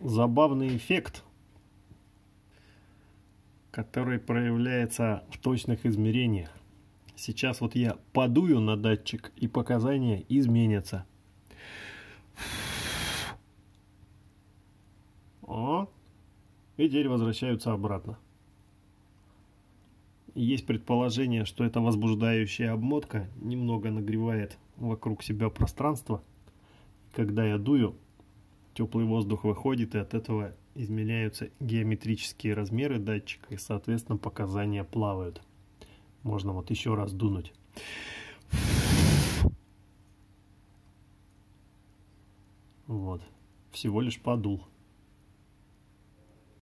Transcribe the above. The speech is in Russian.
забавный эффект, который проявляется в точных измерениях. Сейчас вот я подую на датчик, и показания изменятся. И теперь возвращаются обратно. Есть предположение, что эта возбуждающая обмотка немного нагревает вокруг себя пространство. Когда я дую, теплый воздух выходит, и от этого изменяются геометрические размеры датчика, и, соответственно, показания плавают. Можно вот еще раз дунуть. Вот. Всего лишь подул.